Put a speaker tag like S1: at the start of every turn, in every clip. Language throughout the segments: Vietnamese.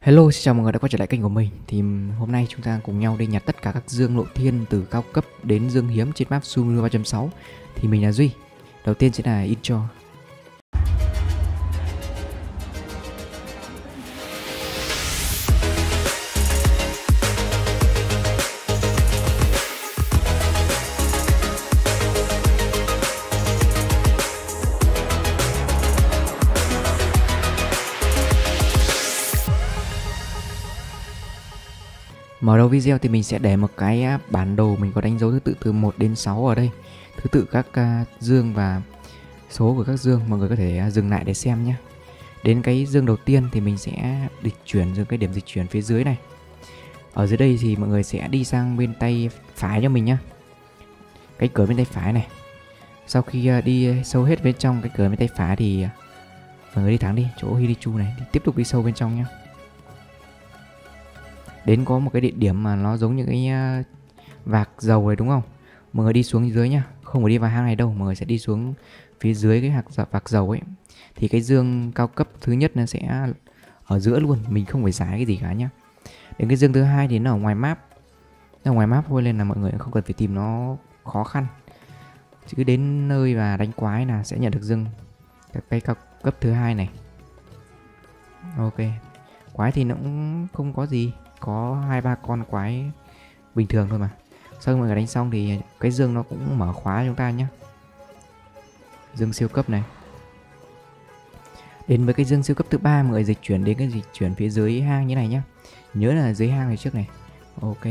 S1: Hello, xin chào mọi người đã quay trở lại kênh của mình. Thì hôm nay chúng ta cùng nhau đi nhặt tất cả các dương lộ thiên từ cao cấp đến dương hiếm trên map Sumru 3.6. Thì mình là Duy. Đầu tiên sẽ là intro. Mở đầu video thì mình sẽ để một cái bản đồ mình có đánh dấu thứ tự từ 1 đến 6 ở đây. Thứ tự các dương và số của các dương, mọi người có thể dừng lại để xem nhé. Đến cái dương đầu tiên thì mình sẽ chuyển cái điểm dịch chuyển phía dưới này. Ở dưới đây thì mọi người sẽ đi sang bên tay phải cho mình nhé. Cái cửa bên tay phải này. Sau khi đi sâu hết bên trong cái cửa bên tay phải thì mọi người đi thẳng đi chỗ Hirichu này, tiếp tục đi sâu bên trong nhé. Đến có một cái địa điểm mà nó giống như cái vạc dầu này đúng không? Mọi người đi xuống dưới nhá, không phải đi vào hang này đâu, mọi người sẽ đi xuống phía dưới cái vạc dầu ấy. Thì cái dương cao cấp thứ nhất nó sẽ ở giữa luôn, mình không phải giải cái gì cả nhá. Đến cái dương thứ hai thì nó ở ngoài map. Nó ở ngoài map thôi nên là mọi người không cần phải tìm nó khó khăn. Chỉ cứ đến nơi và đánh quái là sẽ nhận được dương cái cao cấp thứ hai này. Ok. Quái thì nó cũng không có gì, có 2-3 con quái bình thường thôi mà. Sau khi mọi người đánh xong thì cái dương nó cũng mở khóa cho chúng ta nhé. Dương siêu cấp này. Đến với cái dương siêu cấp thứ ba, mọi người dịch chuyển đến cái dịch chuyển phía dưới hang như này nhé. Nhớ là dưới hang này trước này. Ok.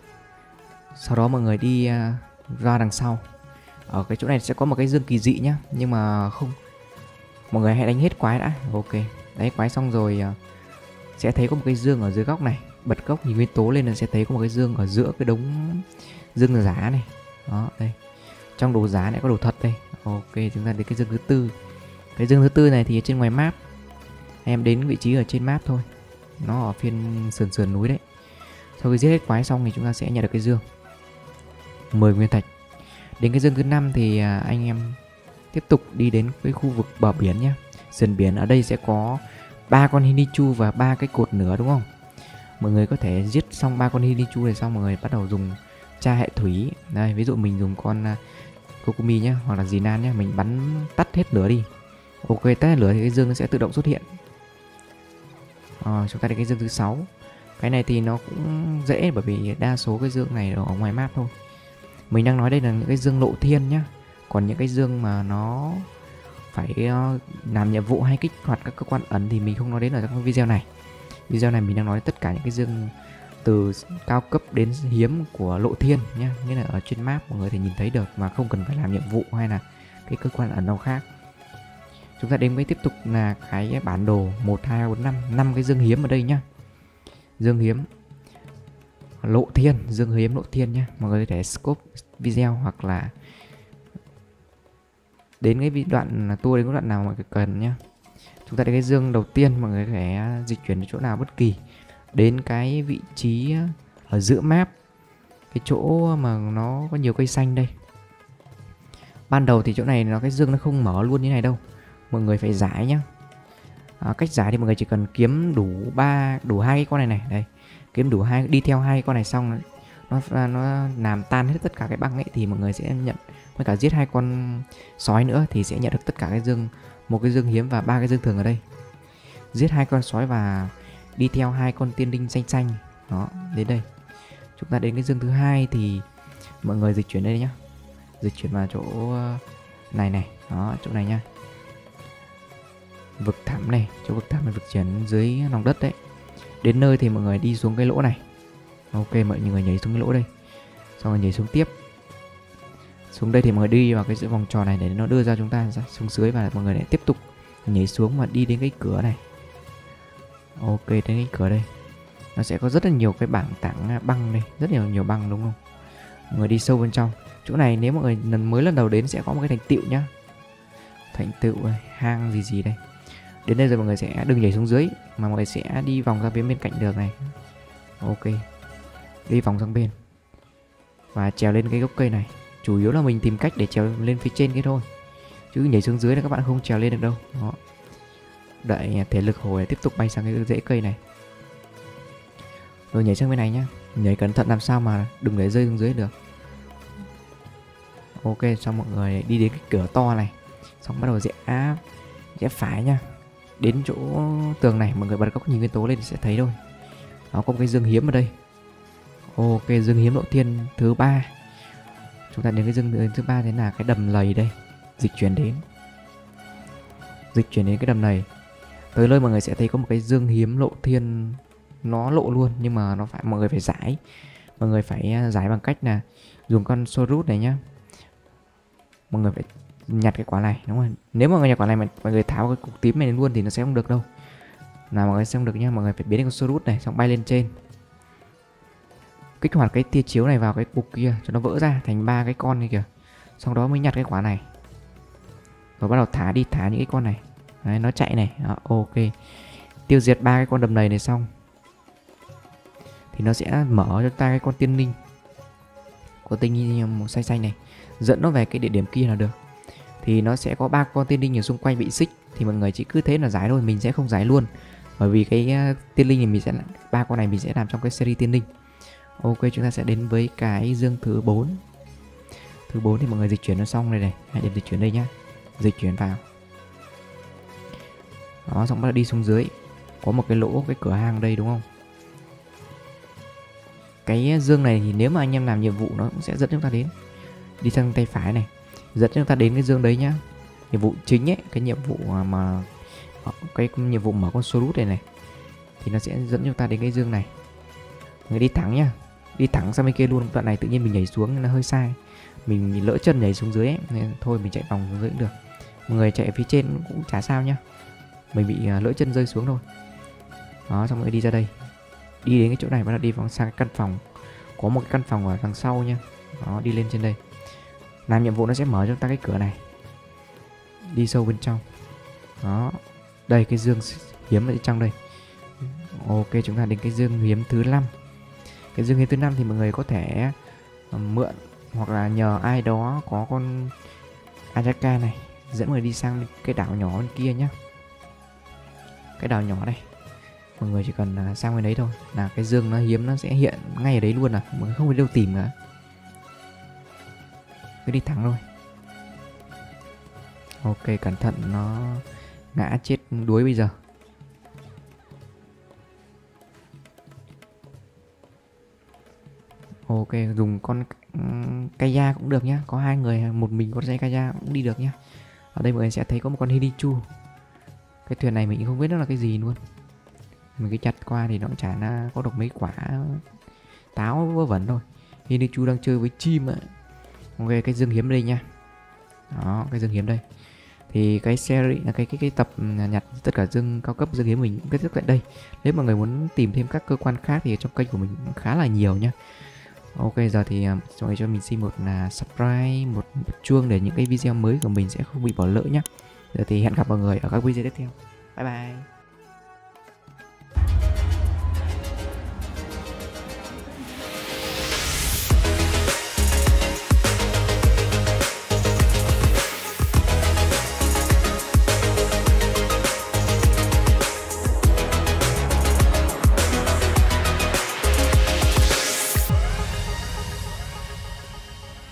S1: Sau đó mọi người đi ra đằng sau. Ở cái chỗ này sẽ có một cái dương kỳ dị nhá, nhưng mà không, mọi người hãy đánh hết quái đã. Ok. Đấy, quái xong rồi sẽ thấy có một cái dương ở dưới góc này. Bật góc nhìn nguyên tố lên là sẽ thấy có một cái dương ở giữa cái đống dương giá này. Đó, đây. Trong đồ giá này có đồ thật đây. Ok, chúng ta đến cái dương thứ tư. Cái dương thứ tư này thì ở trên ngoài map. Em đến vị trí ở trên map thôi. Nó ở phiên sườn núi đấy. Sau khi giết hết quái xong thì chúng ta sẽ nhận được cái dương 10 nguyên thạch. Đến cái dương thứ 5 thì anh em tiếp tục đi đến cái khu vực bờ biển nhé. Sườn biển ở đây sẽ có 3 con Hinichu và 3 cái cột nữa đúng không? Mọi người có thể giết xong 3 con Hinichu này xong mọi người bắt đầu dùng tra hệ thủy. Đây, ví dụ mình dùng con Kokumi nhé, hoặc là Jinan nhé, mình bắn tắt hết lửa đi. Ok, tắt hết lửa thì cái dương nó sẽ tự động xuất hiện. Chúng ta đến cái dương thứ 6. Cái này thì nó cũng dễ bởi vì đa số cái dương này ở ngoài map thôi. Mình đang nói đây là những cái dương lộ thiên nhá. Còn những cái dương mà nó phải làm nhiệm vụ hay kích hoạt các cơ quan ẩn thì mình không nói đến ở trong video này. Video này mình đang nói tất cả những cái dương từ cao cấp đến hiếm của lộ thiên nhá, nghĩa là ở trên map mọi người thể nhìn thấy được mà không cần phải làm nhiệm vụ hay là cái cơ quan ẩn nào khác. Chúng ta đến với tiếp tục là cái bản đồ 1, 2, 4, 5 cái dương hiếm ở đây nhá. Dương hiếm lộ thiên, dương hiếm lộ thiên nhá. Mọi người có thể scope video hoặc là đến cái đoạn tour đến cái đoạn nào mọi người cần nhá. Chúng ta đến cái dương đầu tiên, mọi người có thể dịch chuyển đến chỗ nào bất kỳ. Đến cái vị trí ở giữa map, cái chỗ mà nó có nhiều cây xanh đây. Ban đầu thì chỗ này nó cái dương nó không mở luôn như này đâu. Mọi người phải giải nhá. Cách giải thì mọi người chỉ cần kiếm đủ 2 cái con này đây. Kiếm đủ 2, đi theo 2 con này xong nó làm tan hết tất cả cái băng ấy thì mọi người sẽ nhận, với cả giết 2 con sói nữa thì sẽ nhận được tất cả cái dương, một cái dương hiếm và 3 cái dương thường ở đây. Giết 2 con sói và đi theo 2 con tiên đinh xanh xanh. Đó, đến đây. Chúng ta đến cái dương thứ hai thì mọi người dịch chuyển đây nhá. Dịch chuyển vào chỗ này. Đó, chỗ này nhá. Vực thẳm này, chỗ vực thẳm là vực chuyển dưới lòng đất đấy. Đến nơi thì mọi người đi xuống cái lỗ này. Ok, mọi người nhảy xuống cái lỗ đây. Xong rồi nhảy xuống tiếp. Xuống đây thì mọi người đi vào cái vòng tròn này để nó đưa ra chúng ta ra xuống dưới, và mọi người lại tiếp tục nhảy xuống và đi đến cái cửa này. Ok, đến cái cửa đây nó sẽ có rất là nhiều cái bảng tảng băng đây, rất nhiều băng đúng không? Mọi người đi sâu bên trong. Chỗ này nếu mọi người lần đầu đến sẽ có một cái thành tựu nhá. Thành tựu hang gì đây. Đến đây rồi mọi người sẽ đừng nhảy xuống dưới mà mọi người sẽ đi vòng ra phía bên cạnh được này. Ok, đi vòng sang bên và trèo lên cái gốc cây này. Chủ yếu là mình tìm cách để trèo lên phía trên cái thôi, chứ nhảy xuống dưới là các bạn không trèo lên được đâu. Đó. Đợi thể lực hồi tiếp tục bay sang cái rễ cây này. Rồi nhảy sang bên này nhá. Nhảy cẩn thận làm sao mà đừng để rơi xuống dưới được. Ok, xong mọi người đi đến cái cửa to này, xong bắt đầu rẽ phải nhá. Đến chỗ tường này mọi người bật góc nhìn nguyên tố lên thì sẽ thấy thôi. Nó có một cái dương hiếm ở đây. Ok, dương hiếm lộ thiên thứ 3. Chúng ta đến cái dương thứ 3 thế là cái đầm lầy đây. Dịch chuyển đến cái đầm này. Tới nơi mọi người sẽ thấy có một cái dương hiếm lộ thiên, nó lộ luôn nhưng mà nó phải mọi người phải giải. Mọi người phải giải bằng cách là dùng con Sorut này nhá. Mọi người phải nhặt cái quả này đúng không? Nếu mà mọi người nhặt quả này mà mọi người tháo cái cục tím này luôn thì nó sẽ không được đâu. Nào mọi người sẽ không được nhá. Mọi người phải biến con Sorut này xong bay lên trên, kích hoạt cái tia chiếu này vào cái cục kia cho nó vỡ ra thành 3 cái con này kìa. Sau đó mới nhặt cái quả này. Rồi bắt đầu thả những cái con này. Đấy, nó chạy này. Đó, ok. Tiêu diệt 3 cái con đầm lầy này xong thì nó sẽ mở cho ta cái con tiên linh. Con tiên linh màu xanh xanh này, dẫn nó về cái địa điểm kia là được. Thì nó sẽ có 3 con tiên linh ở xung quanh bị xích. Thì mọi người chỉ cứ thế là giải thôi, mình sẽ không giải luôn. Bởi vì cái tiên linh này mình sẽ 3 con này mình sẽ làm trong cái series tiên linh. Ok, chúng ta sẽ đến với cái dương thứ 4. Thứ 4 thì mọi người dịch chuyển nó xong đây này. Hãy điểm dịch chuyển đây nhá. Dịch chuyển vào. Đó, xong bắt đầu đi xuống dưới. Có một cái lỗ, cái cửa hang đây đúng không? Cái dương này thì nếu mà anh em làm nhiệm vụ nó cũng sẽ dẫn chúng ta đến. Đi sang tay phải này, dẫn chúng ta đến cái dương đấy nhá. Nhiệm vụ chính ấy, cái nhiệm vụ mà cái nhiệm vụ mở con Sorut này thì nó sẽ dẫn chúng ta đến cái dương này. Người đi thẳng nhá. Đi thẳng sang bên kia luôn. Đoạn này tự nhiên mình nhảy xuống nó hơi sai. Mình lỡ chân nhảy xuống dưới ấy, nên thôi mình chạy vòng xuống dưới cũng được. Mọi người chạy ở phía trên cũng chả sao nhá. Mình bị lỡ chân rơi xuống thôi. Đó, xong rồi đi ra đây. Đi đến cái chỗ này bắt đầu đi sang cái căn phòng. Có một cái căn phòng ở đằng sau nha. Đó, đi lên trên đây. Làm nhiệm vụ nó sẽ mở cho ta cái cửa này. Đi sâu bên trong. Đó. Đây cái dương hiếm ở trong đây. Ok, chúng ta đến cái dương hiếm thứ 5. Cái dương hiếm thứ 5 thì mọi người có thể mượn hoặc là nhờ ai đó có con Ayaka này dẫn mọi người đi sang cái đảo nhỏ bên kia nhá. Cái đảo nhỏ này, mọi người chỉ cần sang bên đấy thôi là cái dương nó hiếm nó sẽ hiện ngay ở đấy luôn à. Mọi người không phải đâu tìm cả, cứ đi thẳng thôi. Ok, cẩn thận nó ngã chết đuối bây giờ. Ok, dùng con Kaya cũng được nhá. Có 2 người, một mình con Kaya cũng đi được nhá. Ở đây mọi người sẽ thấy có một con Hinichu. Cái thuyền này mình không biết nó là cái gì luôn. Mình cứ chặt qua thì nó cũng chả có được mấy quả táo vớ vẩn thôi. Hinichu đang chơi với chim ạ. Ok, cái dương hiếm đây nha. Đó, cái dương hiếm đây. Thì cái series là cái tập nhặt tất cả dương cao cấp dương hiếm mình cũng kết thúc tại đây. Nếu mà người muốn tìm thêm các cơ quan khác thì trong kênh của mình cũng khá là nhiều nhá. Ok, giờ thì mọi người cho mình xin một subscribe, một chuông để những cái video mới của mình sẽ không bị bỏ lỡ nhé. Giờ thì hẹn gặp mọi người ở các video tiếp theo. Bye bye.